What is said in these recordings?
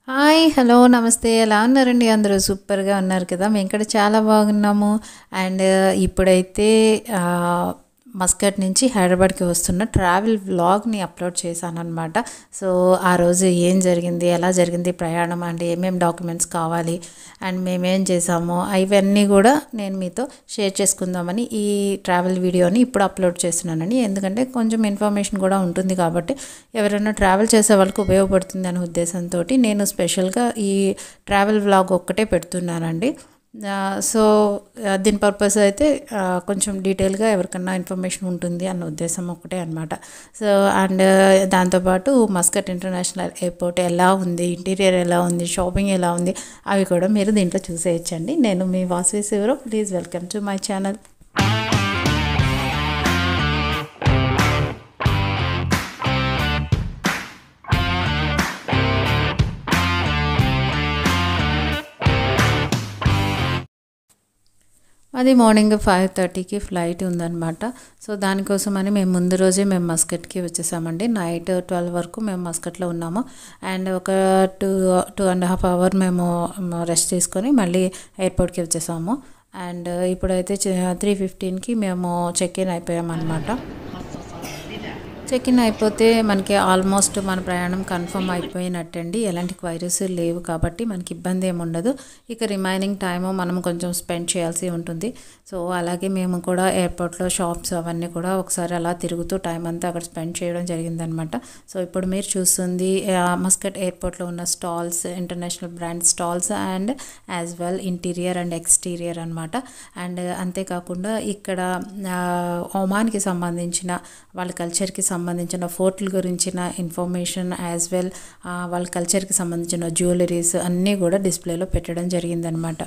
Hi! Hello! నమస్తే. ఎలా ఉన్నారండి అందరూ? సూపర్‌గా ఉన్నారు కదా! మేము కూడా చాలా బాగున్నాము. అండ్ ఇప్పుడైతే మస్కట్ నుంచి హైదరాబాద్‌కి వస్తున్న ట్రావెల్ వ్లాగ్‌ని అప్లోడ్ చేశాననమాట. సో, ఆ రోజు ఏం జరిగింది? ఎలా జరిగింది ప్రయాణం? అండ్ ఏమేం డాక్యుమెంట్స్ కావాలి? అండ్ మేమేం చేసాము? ఇవన్నీ కూడా నేను మీతో షేర్ చేసుకుందామని ఈ ట్రావెల్ వీడియోని ఇప్పుడు అప్లోడ్ చేస్తున్నానండి. ఎందుకంటే కొంచెం ఇన్ఫర్మేషన్ కూడా ఉంటుంది కాబట్టి ఎవరైనా ట్రావెల్ చేసే వాళ్ళకి ఉపయోగపడుతుంది అనే ఉద్దేశంతోటి నేను స్పెషల్గా ఈ ట్రావెల్ వ్లాగ్ ఒక్కటే పెడుతున్నానండి. సో, దీని పర్పస్ అయితే కొంచెం డీటెయిల్గా ఎవరికన్నా ఇన్ఫర్మేషన్ ఉంటుంది అన్న ఉద్దేశం ఒకటే అనమాట. సో, అండ్ దాంతోపాటు మస్కట్ ఇంటర్నేషనల్ ఎయిర్పోర్ట్ ఎలా ఉంది, ఇంటీరియర్ ఎలా ఉంది, షాపింగ్ ఎలా ఉంది, అవి కూడా మీరు దీంట్లో చూసేయచ్చండి. నేను మీ Vasavi Sivaram. Please welcome to my channel. అది మార్నింగ్ 5:30కి ఫ్లైట్ ఉందన్నమాట. సో, దానికోసమని మేము ముందు రోజే మేము మస్కట్కి వచ్చేసామండి. నైట్ 12 వరకు మేము మస్కట్లో ఉన్నాము. అండ్ ఒక 2.5 అవర్ మేము రెస్ట్ తీసుకొని మళ్ళీ ఎయిర్పోర్ట్కి వచ్చేసాము. అండ్ ఇప్పుడైతే 3:15కి మేము చెక్ ఇన్ అయిపోయామన్నమాట. చెక్ ఇన్ అయిపోతే మనకి ఆల్మోస్ట్ మన ప్రయాణం కన్ఫర్మ్ అయిపోయినట్టండి. ఎలాంటి క్వైరీస్ లేవు కాబట్టి మనకి ఇబ్బంది ఏమి ఉండదు. ఇక రిమైనింగ్ టైము మనం కొంచెం స్పెండ్ చేయాల్సి ఉంటుంది. సో, అలాగే మేము కూడా ఎయిర్పోర్ట్లో షాప్స్ అవన్నీ కూడా ఒకసారి అలా తిరుగుతూ టైం అంతా అక్కడ స్పెండ్ చేయడం జరిగిందనమాట. సో, ఇప్పుడు మీరు చూస్తుంది మస్కట్ ఎయిర్పోర్ట్లో ఉన్న stalls, international brand stalls and as well interior and exterior అనమాట. అండ్ అంతేకాకుండా ఇక్కడ ఒమాన్కి సంబంధించిన వాళ్ళ కల్చర్కి సంబంధించిన ఫోర్ట్ల గురించిన ఇన్ఫర్మేషన్ యాజ్ వెల్ వాళ్ళ కల్చర్కి సంబంధించిన జ్యువెలరీస్ అన్నీ కూడా డిస్ప్లేలో పెట్టడం జరిగిందనమాట.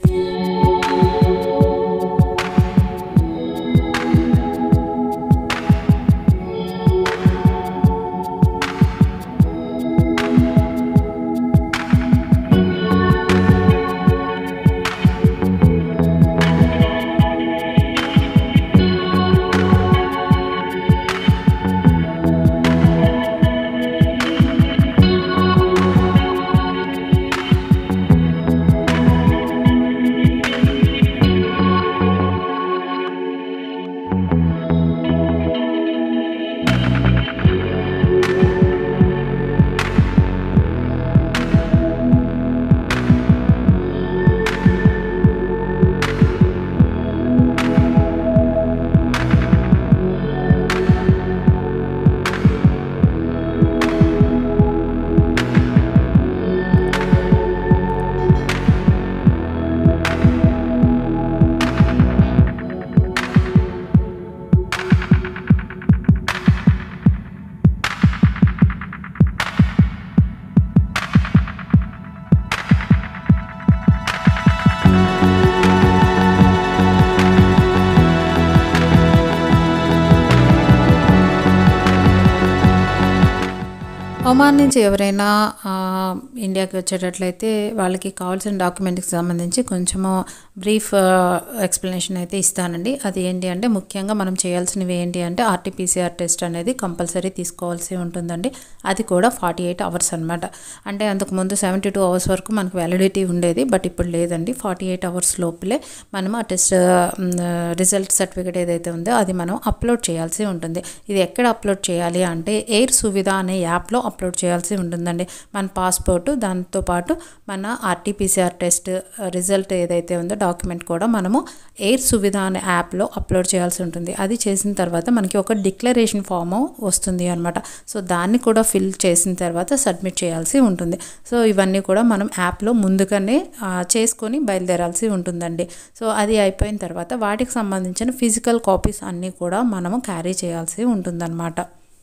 ఒమాన్ నుంచి ఎవరైనా ఇండియాకి వచ్చేటట్లయితే వాళ్ళకి కావాల్సిన డాక్యుమెంట్కి సంబంధించి కొంచెము బ్రీఫ్ ఎక్స్ప్లెనేషన్ అయితే ఇస్తానండి. అది ఏంటి అంటే ముఖ్యంగా మనం చేయాల్సినవి ఏంటి అంటే RT-PCR టెస్ట్ అనేది కంపల్సరీ తీసుకోవాల్సి ఉంటుందండి. అది కూడా 48 అవర్స్ అనమాట. అంటే అంతకుముందు 72 అవర్స్ వరకు మనకు వ్యాలిడిటీ ఉండేది. బట్ ఇప్పుడు లేదండి. 48 అవర్స్ లోపలే మనం ఆ టెస్ట్ రిజల్ట్ సర్టిఫికేట్ ఏదైతే ఉందో అది మనం అప్లోడ్ చేయాల్సి ఉంటుంది. ఇది ఎక్కడ అప్లోడ్ చేయాలి అంటే ఎయిర్ సువిధ అనే యాప్లో అప్లోడ్ చేయాల్సి ఉంటుందండి. మన పాస్పోర్టు దాంతోపాటు మన RT-PCR టెస్ట్ రిజల్ట్ ఏదైతే ఉందో డాక్యుమెంట్ కూడా మనము ఎయిర్ సువిధ అనే యాప్లో అప్లోడ్ చేయాల్సి ఉంటుంది. అది చేసిన తర్వాత మనకి ఒక డిక్లరేషన్ ఫామ్ వస్తుంది అనమాట. సో, దాన్ని కూడా ఫిల్ చేసిన తర్వాత సబ్మిట్ చేయాల్సి ఉంటుంది. సో, ఇవన్నీ కూడా మనం యాప్లో ముందుగానే చేసుకొని బయలుదేరాల్సి ఉంటుందండి. సో, అది అయిపోయిన తర్వాత వాటికి సంబంధించిన ఫిజికల్ కాపీస్ అన్నీ కూడా మనము క్యారీ చేయాల్సి ఉంటుందన్నమాట.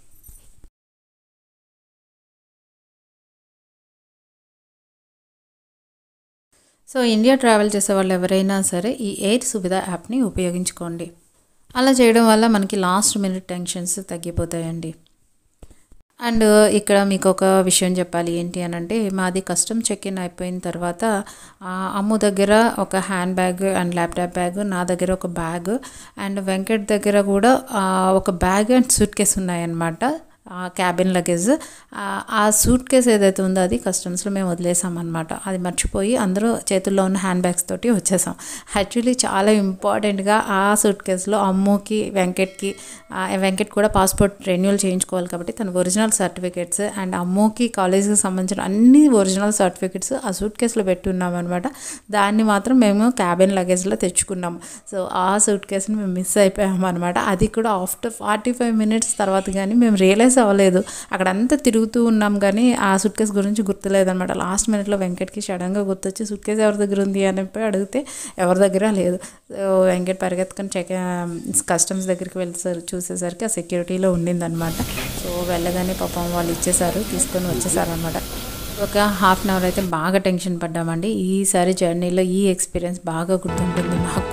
సో, ఇండియా ట్రావెల్ చేసే వాళ్ళు ఎవరైనా సరే ఈ ఎయిర్ సువిధ యాప్ని ఉపయోగించుకోండి. అలా చేయడం వల్ల మనకి లాస్ట్ మినిట్ టెన్షన్స్ తగ్గిపోతాయండి. అండ్ ఇక్కడ మీకు ఒక విషయం చెప్పాలి ఏంటి అని అంటే మాది కస్టమ్ చెక్ ఇన్ అయిపోయిన తర్వాత అమ్ము దగ్గర ఒక hand bag and laptop bag, నా దగ్గర ఒక బ్యాగ్ అండ్ వెంకట్ దగ్గర కూడా ఒక బ్యాగ్ అండ్ సూట్ కేస్ ఉన్నాయన్నమాట. Cabin luggage. ఆ సూట్ కేస్ ఏదైతే ఉందో అది కస్టమ్స్లో మేము వదిలేసామన్నమాట. అది మర్చిపోయి అందరూ చేతుల్లో ఉన్న హ్యాండ్ బ్యాగ్స్ తోటి వచ్చేసాం. యాక్చువల్లీ చాలా ఇంపార్టెంట్గా ఆ సూట్ కేసులో అమ్ముకి, వెంకట్ కూడా పాస్పోర్ట్ రెన్యూవల్ చేయించుకోవాలి కాబట్టి తన ఒరిజినల్ సర్టిఫికేట్స్ అండ్ అమ్ముకి కాలేజీకి సంబంధించిన అన్ని ఒరిజినల్ సర్టిఫికేట్స్ ఆ సూట్ కేసులో పెట్టున్నామన్నమాట. దాన్ని మాత్రం మేము క్యాబిన్ లగేజ్లో తెచ్చుకున్నాము. సో ఆ సూట్ కేసుని మేము మిస్ అయిపోయాము అనమాట. అది కూడా ఆఫ్టర్ 45 మినిట్స్ తర్వాత కానీ మేము రియలైజ్ అవ్వలేదు. అక్కడంతా తిరుగుతూ ఉన్నాం కానీ ఆ సూట్ కేసు గురించి గుర్తులేదనమాట. లాస్ట్ మినిట్లో వెంకట్కి సడన్గా గుర్తొచ్చి సూట్ కేసు ఎవరి దగ్గర ఉంది అని అడిగితే ఎవరి దగ్గర లేదు. సో వెంకట్ పరిగెత్తుకొని కస్టమ్స్ దగ్గరికి చూసేసరికి ఆ సెక్యూరిటీలో ఉండిందనమాట. సో వెళ్ళగానే పాపం వాళ్ళు ఇచ్చేసారు, తీసుకొని వచ్చేసారనమాట. ఒక హాఫ్ అన్ అవర్ అయితే బాగా టెన్షన్ పడ్డామండి. ఈసారి జర్నీలో ఈ ఎక్స్పీరియన్స్ బాగా గుర్తుంటుంది నాకు.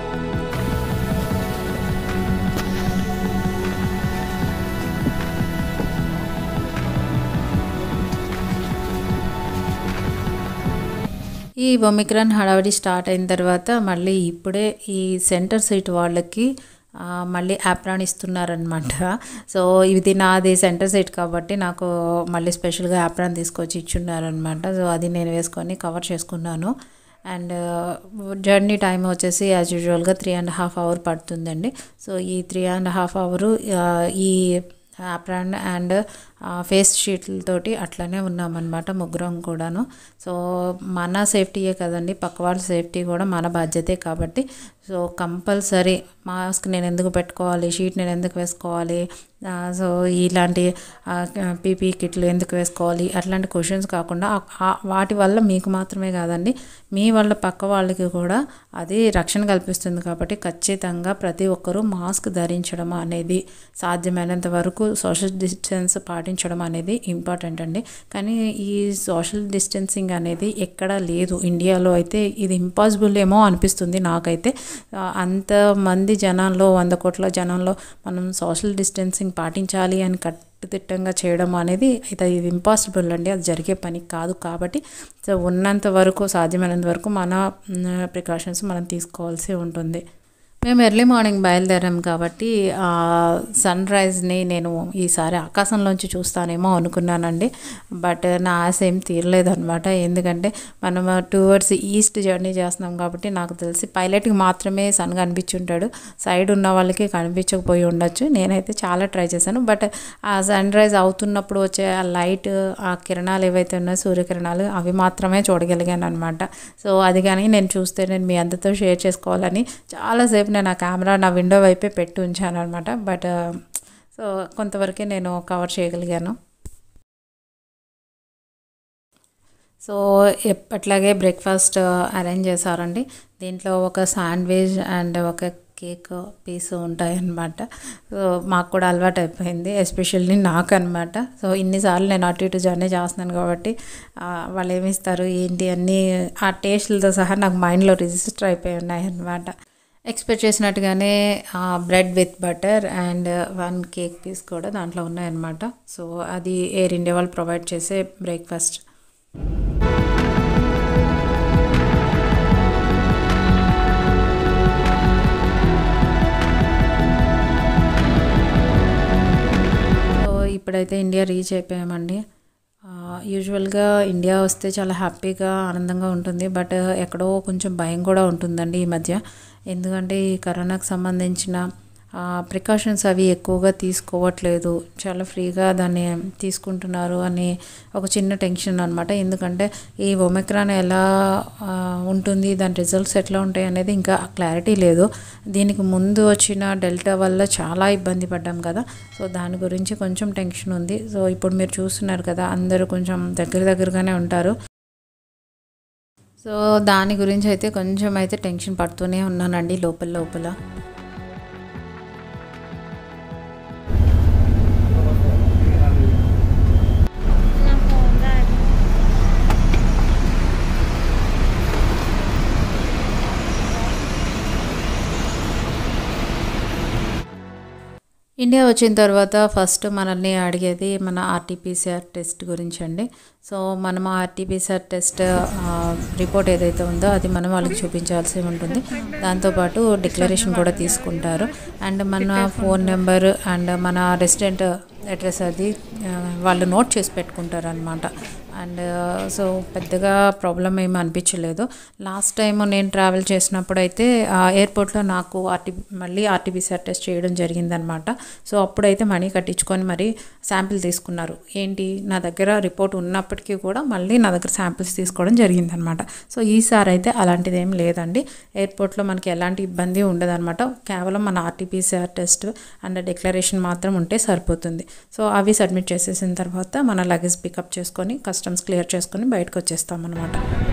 ఈ ఒమిక్రాన్ హడావిడి స్టార్ట్ అయిన తర్వాత మళ్ళీ ఇప్పుడే ఈ సెంటర్ సీట్ వాళ్ళకి మళ్ళీ యాప్రాన్ ఇస్తున్నారనమాట. సో ఇది నాది సెంటర్ సీట్ కాబట్టి నాకు మళ్ళీ స్పెషల్గా యాప్రాన్ తీసుకొచ్చి ఇచ్చున్నారనమాట. సో అది నేను వేసుకొని కవర్ చేసుకున్నాను. అండ్ జర్నీ టైం వచ్చేసి యాజ్ యూజువల్గా 3.5 అవర్ పడుతుందండి. సో ఈ 3.5 అవరు ఈ యాప్రాన్ అండ్ ఫేస్ షీట్లతోటి అట్లనే ఉన్నామన్నమాట ముగ్గురం కూడాను. సో మన సేఫ్టీయే కదండి, పక్క వాళ్ళ సేఫ్టీ కూడా మన బాధ్యతే కాబట్టి సో కంపల్సరీ మాస్క్ నేను ఎందుకు పెట్టుకోవాలి, షీట్ నేను ఎందుకు వేసుకోవాలి, సో ఇలాంటి పీపీ కిట్లు ఎందుకు వేసుకోవాలి అట్లాంటి క్వశ్చన్స్ కాకుండా వాటి వల్ల మీకు మాత్రమే కాదండి మీ వాళ్ళ పక్క వాళ్ళకి కూడా అది రక్షణ కల్పిస్తుంది. కాబట్టి ఖచ్చితంగా ప్రతి ఒక్కరూ మాస్క్ ధరించడం అనేది సాధ్యమైనంత వరకు సోషల్ డిస్టెన్స్ పాటించడం అనేది ఇంపార్టెంట్ అండి. కానీ ఈ సోషల్ డిస్టెన్సింగ్ అనేది ఎక్కడా లేదు ఇండియాలో. అయితే ఇది ఇంపాసిబుల్ ఏమో అనిపిస్తుంది నాకైతే. అంతమంది జనాల్లో 100 కోట్ల జనంలో మనం సోషల్ డిస్టెన్సింగ్ పాటించాలి అని కట్టుదిట్టంగా చేయడం అనేది ఇది ఇంపాసిబుల్ అండి, అది జరిగే పని కాదు. కాబట్టి సో ఉన్నంత వరకు సాధ్యమైనంత వరకు మన ప్రికాషన్స్ మనం తీసుకోవాల్సి ఉంటుంది. మేము ఎర్లీ మార్నింగ్ బయలుదేరాం కాబట్టి సన్ రైజ్ని నేను ఈసారి ఆకాశంలోంచి చూస్తానేమో అనుకున్నానండి. బట్ నా ఆశ ఏం తీరలేదనమాట. ఎందుకంటే మనం టువర్డ్స్ ఈస్ట్ జర్నీ చేస్తున్నాం కాబట్టి నాకు తెలిసి పైలట్కి మాత్రమే సన్ కనిపించుంటాడు, సైడ్ ఉన్న వాళ్ళకి కనిపించకపోయి ఉండొచ్చు. నేనైతే చాలా ట్రై చేశాను. బట్ ఆ సన్ రైజ్ అవుతున్నప్పుడు వచ్చే ఆ లైట్, ఆ కిరణాలు ఏవైతే ఉన్నాయో సూర్యకిరణాలు అవి మాత్రమే చూడగలిగాను అనమాట. సో అది కానీ నేను చూస్తే నేను మీ అందరితో షేర్ చేసుకోవాలని చాలాసేపు నేను ఆ కెమెరా నా విండో వైపే పెట్టి ఉంచాను అనమాట. బట్ సో కొంతవరకే నేను కవర్ చేయగలిగాను. సో ఎప్పట్లాగే బ్రేక్ఫాస్ట్ అరేంజ్ చేశారండి. దీంట్లో ఒక శాండ్విచ్ అండ్ ఒక కేక్ పీస్ ఉంటాయన్నమాట. సో మాకు కూడా అలవాటు అయిపోయింది, ఎస్పెషల్లీ నాకు అనమాట. సో ఇన్నిసార్లు నేను అటు ఇటు జర్నీ చేస్తున్నాను కాబట్టి వాళ్ళు ఏమి ఇస్తారు ఏంటి అన్నీ ఆ టేస్ట్లతో సహా నాకు మైండ్లో రిజిస్టర్ అయిపోయి ఉన్నాయి అన్నమాట. ఎక్స్పెక్ట్ చేసినట్టుగానే bread with butter and 1 cake piece కూడా దాంట్లో ఉన్నాయన్నమాట. సో అది ఎయిర్ ఇండియా వాళ్ళు ప్రొవైడ్ చేసే బ్రేక్ఫాస్ట్. సో ఇప్పుడైతే ఇండియా రీచ్ అయిపోయామండి. యూజువల్గా ఇండియా వస్తే చాలా హ్యాపీగా ఆనందంగా ఉంటుంది. బట్ ఎక్కడో కొంచెం భయం కూడా ఉంటుందండి ఈ మధ్య. ఎందుకంటే ఈ కరోనాకు సంబంధించిన ప్రికాషన్స్ అవి ఎక్కువగా తీసుకోవట్లేదు, చాలా ఫ్రీగా దాన్ని తీసుకుంటున్నారు అని ఒక చిన్న టెన్షన్ అనమాట. ఎందుకంటే ఈ ఒమిక్రాన్ ఎలా ఉంటుంది, దాని రిజల్ట్స్ ఎట్లా ఉంటాయి అనేది ఇంకా క్లారిటీ లేదు. దీనికి ముందు వచ్చిన డెల్టా వల్ల చాలా ఇబ్బంది పడ్డాం కదా. సో దాని గురించి కొంచెం టెన్షన్ ఉంది. సో ఇప్పుడు మీరు చూస్తున్నారు కదా అందరూ కొంచెం దగ్గరగానే ఉంటారు. సో దాని గురించి అయితే కొంచెం అయితే టెన్షన్ పడుతూనే ఉన్నానండి లోపల. ఇండియా వచ్చిన తర్వాత ఫస్ట్ మనల్ని అడిగేది మన ఆర్టీపీసీఆర్ టెస్ట్ గురించి అండి. సో మనం ఆర్టీపీసీఆర్ టెస్ట్ రిపోర్ట్ ఏదైతే ఉందో అది మనం వాళ్ళకి చూపించాల్సి ఉంటుంది. దాంతోపాటు డిక్లరేషన్ కూడా తీసుకుంటారు. అండ్ మన ఫోన్ నెంబర్ అండ్ మన రెసిడెంట్ అడ్రస్ అది వాళ్ళు నోట్ చేసి పెట్టుకుంటారు అనమాట. అండ్ సో పెద్దగా ప్రాబ్లం ఏమి అనిపించలేదు. లాస్ట్ టైం నేను ట్రావెల్ చేసినప్పుడు అయితే ఎయిర్పోర్ట్లో నాకు మళ్ళీ ఆర్టీపీసీఆర్ టెస్ట్ చేయడం జరిగిందనమాట. సో అప్పుడైతే మనీ కట్టించుకొని మరి శాంపిల్ తీసుకున్నారు. ఏంటి నా దగ్గర రిపోర్ట్ ఉన్నప్పటికీ కూడా మళ్ళీ నా దగ్గర శాంపిల్స్ తీసుకోవడం జరిగిందనమాట. సో ఈసారి అయితే అలాంటిది ఏం లేదండి. ఎయిర్పోర్ట్లో మనకి ఎలాంటి ఇబ్బంది ఉండదన్నమాట. కేవలం మన ఆర్టీపీసీఆర్ టెస్ట్ అండ్ డిక్లరేషన్ మాత్రం ఉంటే సరిపోతుంది. సో అవి సబ్మిట్ చేసేసిన తర్వాత మన లగేజ్ పికప్ చేసుకొని కస్టమ్స్ క్లియర్ చేసుకొని బయటకు వచ్చేస్తాం అన్నమాట.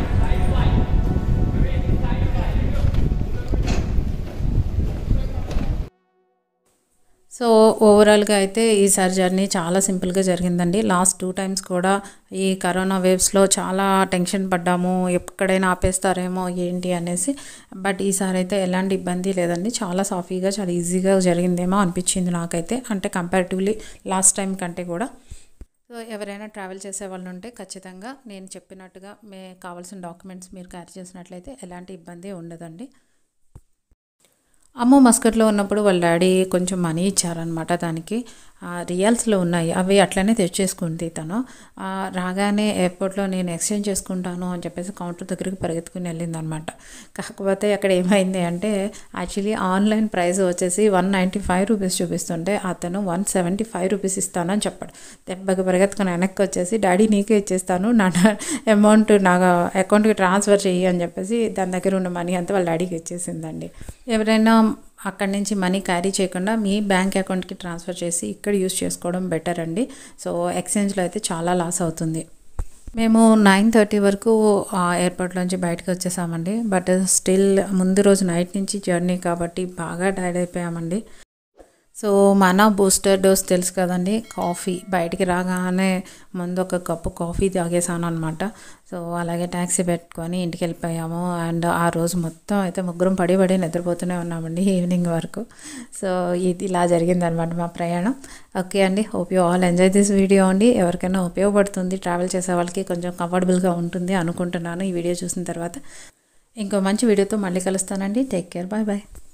సో ఓవరాల్గా అయితే ఈసారి జర్నీ చాలా సింపుల్గా జరిగిందండి. లాస్ట్ 2 టైమ్స్ కూడా ఈ కరోనా వేవ్స్లో చాలా టెన్షన్ పడ్డాము, ఎక్కడైనా ఆపేస్తారేమో ఏంటి అనేసి. బట్ ఈసారి అయితే ఎలాంటి ఇబ్బంది లేదండి. చాలా సాఫీగా చాలా ఈజీగా జరిగిందేమో అనిపించింది నాకైతే, అంటే కంపారిటివ్లీ లాస్ట్ టైం కంటే కూడా. సో ఎవరైనా ట్రావెల్ చేసే వాళ్ళు ఉంటే ఖచ్చితంగా నేను చెప్పినట్టుగా కావాల్సిన డాక్యుమెంట్స్ మీరు క్యారీ చేసినట్లయితే ఎలాంటి ఇబ్బంది ఉండదండి. అమ్మ మస్కట్లో ఉన్నప్పుడు వాళ్ళ డాడీ కొంచెం మనీ ఇచ్చారనమాట. దానికి రియల్స్లో ఉన్నాయి, అవి అట్లనే తెచ్చేసుకుంది తను. రాగానే ఎయిర్పోర్ట్లో నేను ఎక్స్చేంజ్ చేసుకుంటాను అని చెప్పేసి కౌంటర్ దగ్గరికి పరిగెత్తుకుని వెళ్ళిందనమాట. కాకపోతే అక్కడ ఏమైంది అంటే యాక్చువల్లీ ఆన్లైన్ ప్రైస్ వచ్చేసి 195 రూపీస్ చూపిస్తుంటే అతను 175 రూపీస్ ఇస్తానని చెప్పాడు. దెబ్బకి పరిగెత్తుకుని వెనక్కి వచ్చేసి డాడీ నీకే ఇచ్చేస్తాను, నా అమౌంట్ నా అకౌంట్కి ట్రాన్స్ఫర్ చెయ్యి అని చెప్పేసి దాని దగ్గర ఉన్న మనీ అంతా వాళ్ళ డాడీకి ఇచ్చేసిందండి. ఎవరైనా అక్కడి నుంచి మనీ క్యారీ చేయకుండా మీ బ్యాంక్ అకౌంట్కి ట్రాన్స్ఫర్ చేసి ఇక్కడ యూస్ చేసుకోవడం బెటర్ అండి. సో ఎక్స్చేంజ్లో అయితే చాలా లాస్ అవుతుంది. మేము 9:30 వరకు ఎయిర్పోర్ట్లోంచి బయటకు వచ్చేసామండి. బట్ స్టిల్ ముందు రోజు నైట్ నుంచి జర్నీ కాబట్టి బాగా టైర్డ్ అయిపోయామండి. సో మన బూస్టర్ డోస్ తెలుసు కదండి, కాఫీ బయటికి రాగానే ముందు ఒక కప్పు కాఫీ తాగేసాను అనమాట. సో అలాగే ట్యాక్సీ పెట్టుకొని ఇంటికి వెళ్ళిపోయాము. అండ్ ఆ రోజు మొత్తం అయితే ముగ్గురం పడి నిద్రపోతూనే ఉన్నామండి ఈవినింగ్ వరకు. సో ఇది ఇలా జరిగిందనమాట మా ప్రయాణం. ఓకే అండి, hope you all enjoy this video అండి. ఎవరికైనా ఉపయోగపడుతుంది, ట్రావెల్ చేసే వాళ్ళకి కొంచెం కంఫర్టబుల్గా ఉంటుంది అనుకుంటున్నాను ఈ వీడియో చూసిన తర్వాత. ఇంకో మంచి వీడియోతో మళ్ళీ కలుస్తానండి. Take care, bye bye.